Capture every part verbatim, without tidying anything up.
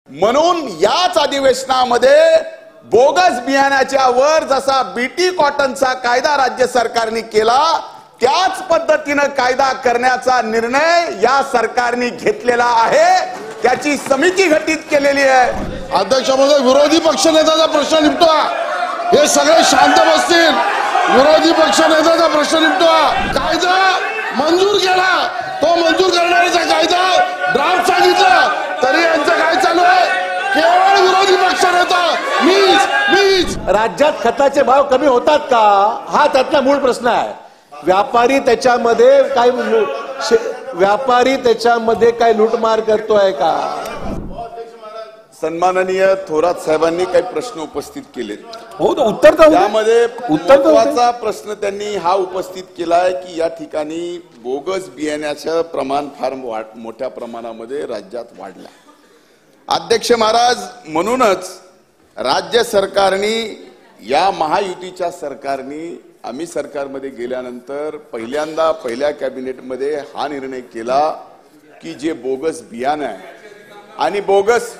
म्हणून याच अधिवेशनामध्ये बोगस बियाण्याच्या वर जसा बीटी कॉटनचा कायदा राज्य सरकारने केला त्याच पद्धतीने कायदा करण्याचा निर्णय या सरकारने घेतलेला आहे। त्याची समिती गठीत केलेली आहे। अध्यक्ष महोदय, विरोधी पक्षनेत्याचा प्रश्न निपटवा। हे सगळे शांत बसतील। विरोधी पक्षनेत्याचा प्रश्न निपटवा। कायदा मंजूर केला, तो मंजूर करण्याचा कायदा ड्राफ्ट सांगितला तरी यांचं काय चालू आहे? केवळ विरोधी पक्षनेता मीच मीच राज्यात खताचे भाव कमी होतात का हा त्यातला मूळ प्रश्न आहे। व्यापारी त्याच्यामध्ये काय व्यापारी त्याच्यामध्ये काय लूटमार करतोय का? सन्माननीय थोरात साहेबांनी काही प्रश्न उपस्थित केले। हो, तो उत्तर त्यामध्ये महत्त्वाचा प्रश्न त्यांनी हा उपस्थित केलाय की या ठिकाणी बोगस बियाण्याचं प्रमाण फार मोठ्या प्रमाणामध्ये राज्यात वाढलं। अध्यक्ष महाराज, म्हणूनच राज्य सरकारने या महायुतीच्या सरकारने आम्ही सरकारमध्ये गेल्यानंतर पहिल्यांदा पहिल्या कॅबिनेटमध्ये हा निर्णय केला की जे बोगस बियाणं आहे आणि बोगस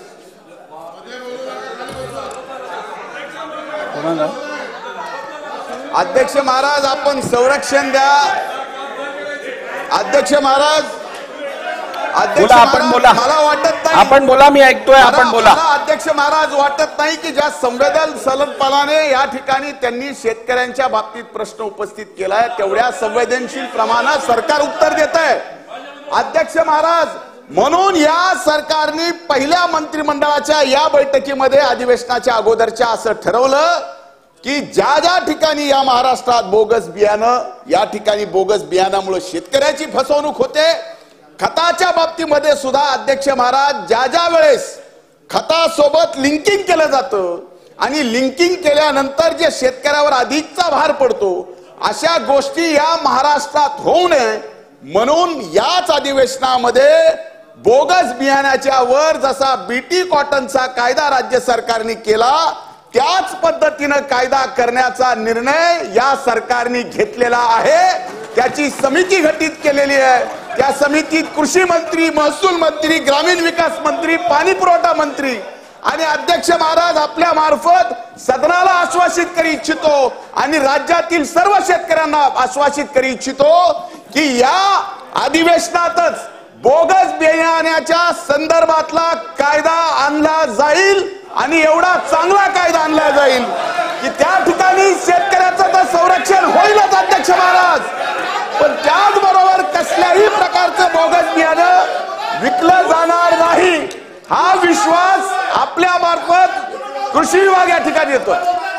अध्यक्ष महाराज आपण संरक्षण द्या। अध्यक्ष महाराज अध्यक्ष आपण बोला, मला वाटत नाही आपण बोला, मी ऐकतोय, आपण बोला। अध्यक्ष महाराज वाटत नाही की ज्या संवेदनशीलपणाने या ठिकाणी त्यांनी शेतकऱ्यांच्या बाबतीत प्रश्न उपस्थित केलाय तेवढ्या संवेदनशील प्रमाणात सरकार उत्तर देत आहे। अध्यक्ष महाराज, म्हणून या सरकारने पहिल्या मंत्रिमंडळाच्या या बैठकीमध्ये अधिवेशनाच्या अगोदरच्या असं ठरवलं की ज्या ज्या ठिकाणी या महाराष्ट्रात बोगस बियाणं या ठिकाणी बोगस बियाणामुळे शेतकऱ्याची फसवणूक होते, खताच्या बाबतीमध्ये सुद्धा अध्यक्ष महाराज ज्या ज्या वेळेस खतासोबत लिंकिंग केलं जातं आणि लिंकिंग केल्यानंतर जे शेतकऱ्यावर अधिकचा भार पडतो अशा गोष्टी या महाराष्ट्रात होऊ नये म्हणून याच अधिवेशनामध्ये बोगस बियाण्याच्या वर जसा बीटी कॉटनचा कायदा राज्य सरकारने केला त्याच पद्धतीने कायदा करण्याचा निर्णय या सरकारने घेतलेला आहे। त्याची समिती गठीत केलेली आहे। त्या समितीत कृषी मंत्री, महसूल मंत्री, ग्रामीण विकास मंत्री, पाणी पुरवठा मंत्री आणि अध्यक्ष महाराज आपल्या मार्फत सदनाला आश्वासित करू इच्छितो आणि राज्यातील सर्व शेतकऱ्यांना आश्वासित करू इच्छितो की या अधिवेशनातच बोगस बियाण्याच्या संदर्भातला कायदा आणला जाईल आणि एवढा चांगला कायदा आणला जाईल की त्या ठिकाणी शेतकऱ्याचं तर संरक्षण होईलच अध्यक्ष महाराज, पण त्याचबरोबर कसल्याही प्रकारचं बोगस बियाणं विकलं जाणार नाही हा विश्वास आपल्या मार्फत कृषी विभाग या ठिकाणी येतो।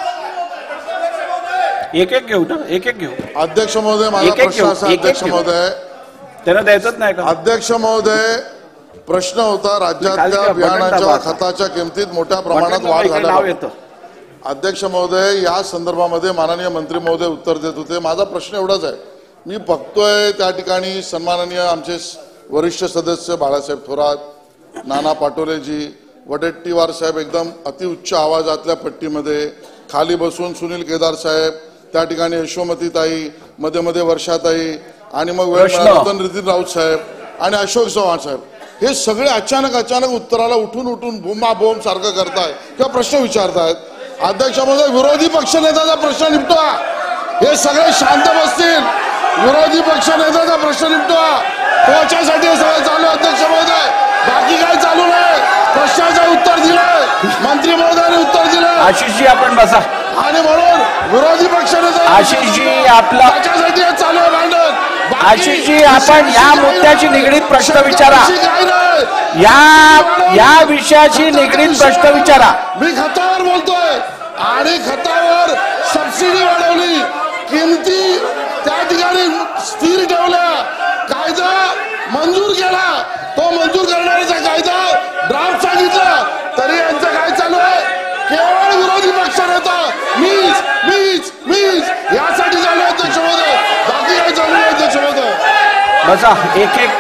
एक एक घेऊ ना, एक एक घेऊ। अध्यक्ष महोदय, माझा प्रश्न असा अध्यक्ष महोदय त्यांना द्यायचंच नाही का? अध्यक्ष महोदय, प्रश्न होता राज्यातल्या बियाणाच्या खताच्या किमतीत मोठ्या प्रमाणात वाढ झाली। अध्यक्ष महोदय, या संदर्भामध्ये माननीय मंत्री महोदय उत्तर देत होते। माझा प्रश्न एवढाच आहे, मी बघतोय त्या ठिकाणी सन्माननीय आमचे वरिष्ठ सदस्य बाळासाहेब थोरात, नाना पाटोलेजी, वडेट्टीवार साहेब एकदम अतिउच्च आवाजातल्या पट्टीमध्ये, खाली बसून सुनील केदार साहेब, त्या ठिकाणी यशोमतीताई, मध्ये मध्ये वर्षाताई आणि मग वेळ मिळाला नितीन राऊत साहेब आणि अशोक चव्हाण साहेब, हे सगळे अचानक अचानक उत्तराला उठून उठून भूमा बोम सारखं करतायत किंवा प्रश्न विचारतायत। अध्यक्ष महोदय, विरोधी पक्षनेत्याचा प्रश्न निपटवा। हे सगळे शांत बसतील। विरोधी पक्षनेत्याचा प्रश्न निपटवा। त्याच्यासाठी हे सगळं चालू आहे अध्यक्ष महोदय, बाकी काय चालू नाही। प्रश्नाचं उत्तर दिलंय मंत्री महोदयाने, उत्तर दिलंय। आशिषजी आपण बसा। आणि म्हणून विरोधी पक्षनेता आशिषजी आपला त्याच्यासाठी हे चालू आहे भांडण। आशिषजी आपण या मुद्द्याची निगडीत प्रश्न विचारा, या या विषयाशी निगडीत प्रश्न विचारा। मी खतावर बोलतोय आणि खतावर सबसिडी वाढवली, किमती त्या ठिकाणी स्थिर ठेवल्या, कायदा मंजूर केला, तो मंजूर करण्याचा कायदा ड्राफ्ट सांगितला तरी यांचं काय चालू आहे? केवळ विरोधी पक्षनेता मीच मीच मीच यासाठी चालू आहे अध्यक्ष महोदय, बाकी काय चालू आहे अध्यक्ष महोदय? बसा एक एक।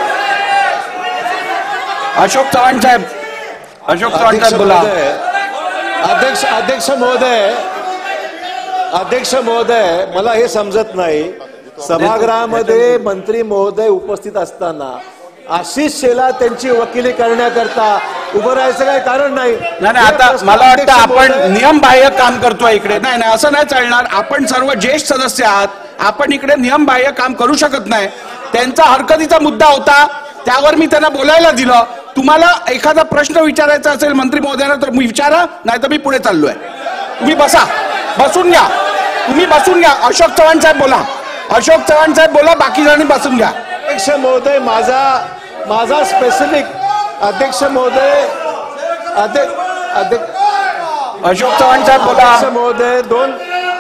अशोक चव्हाण साहेब, अशोक चव्हाण साहेब बोला। अध्यक्ष अध्यक्ष महोदय अध्यक्ष महोदय मला हे समजत नाही, सभागृहामध्ये मंत्री महोदय उपस्थित असताना आशिष शेलार त्यांची वकिली करण्याकरता उभं राहायचं काही कारण नाही. नाही नाही, आता मला वाटतं आपण नियमबाह्य काम करतोय इकडे. नाही नाही, असं नाही चालणार. आपण सर्व ज्येष्ठ सदस्य आहात, आपण इकडे नियमबाह्य काम करू शकत नाही. त्यांचा हरकतीचा मुद्दा होता, त्यावर मी त्यांना बोलायला दिलं. तुम्हाला एखादा प्रश्न विचारायचा असेल मंत्री महोदयांना तर मी विचारा, नाही तर मी पुढे चाललोय. तुम्ही बसा, बसून घ्या, तुम्ही बसून घ्या. अशोक चव्हाण साहेब बोला, अशोक चव्हाण साहेब बोला, बाकी जणांनी बसून घ्या. अध्यक्ष महोदय, माझा माझा स्पेसिफिक अध्यक्ष महोदय अध्यक्ष अध्यक्ष अशोक चव्हाण साहेब बोला. अध्यक्ष महोदय दोन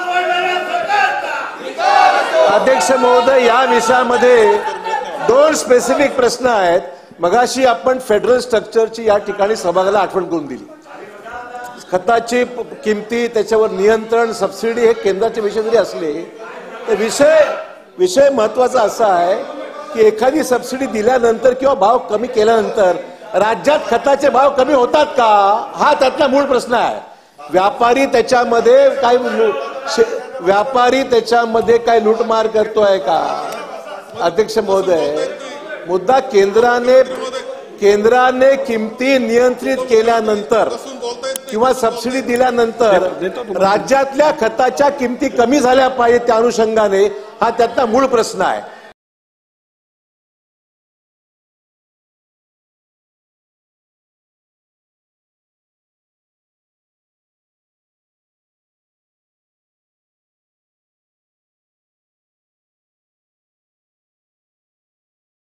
अध्यक्ष महोदय या विषयामध्ये दोन स्पेसिफिक प्रश्न आहेत. मगाशी आपण फेडरल स्ट्रक्चरची या ठिकाणी सभागृहाला आठवण करून दिली. खताची किमती, त्याच्यावर नियंत्रण, सबसिडी हे केंद्राचे विषय जरी असले तर विषय विषय महत्वाचा असा आहे की एखादी सबसिडी दिल्यानंतर किंवा भाव कमी केल्यानंतर राज्यात खताचे भाव कमी होतात का, हा त्यातला मूळ प्रश्न आहे. व्यापारी त्याच्यामध्ये काय व्यापारी त्याच्यामध्ये काय लूटमार करतोय का. अध्यक्ष महोदय, मुद्दा केंद्राने केंद्राने किमती नियंत्रित केल्यानंतर किंवा सबसिडी दिल्यानंतर राज्यातल्या खताच्या किमती कमी झाल्या पाहिजे त्या अनुषंगाने हा त्यातला मूळ प्रश्न आहे.